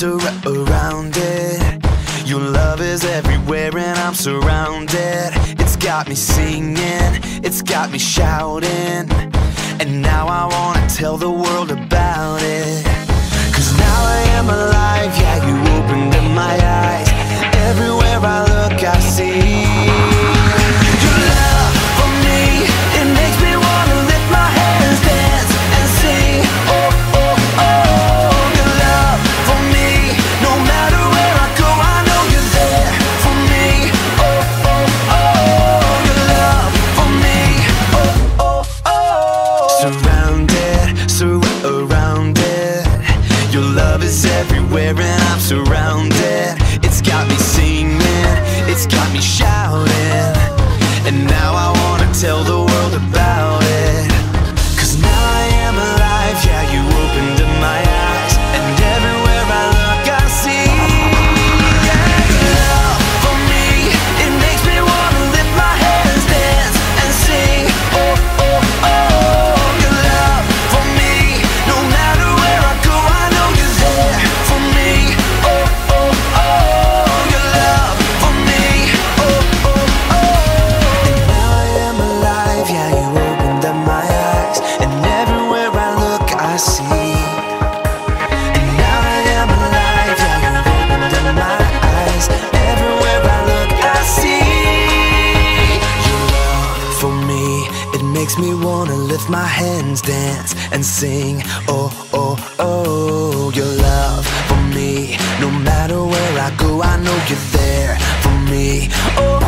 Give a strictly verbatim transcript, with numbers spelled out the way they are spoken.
surrounded. Your love is everywhere and I'm surrounded. It's got me singing, it's got me shouting, and now I wanna tell the world about it. Cause now I am alive, yeah, you opened up my eyes. Everywhere I look I see your love for me. It makes me wanna lift my hands, dance and sing. Oh, oh, oh, your love for me. No matter where I go, I know you're there for me. Oh, oh, oh, your love for me. Oh, oh, oh. Surrounded, surrounded. Your love is everywhere and I'm surrounded. It's got me singing, it's got me shouting, and now I wanna tell the world about it. Cause now I am alive, yeah, you opened up my eyes, and everywhere I look I see, yeah, your love for me. It makes me wanna lift my hands, dance and sing. Oh, oh, oh, your love for me. No matter where I go, I know you're there for me. Oh, oh, oh, your love for me. Oh, oh, oh. And now I am alive, yeah, you opened up my eyes, and everywhere I look I see. And now I am alive, yeah, you opened up my eyes. Everywhere I look I see your love for me. It makes me wanna lift my hands, dance and sing. Oh, oh, oh, your love for me. No matter where I go, I know you're there for me. Oh,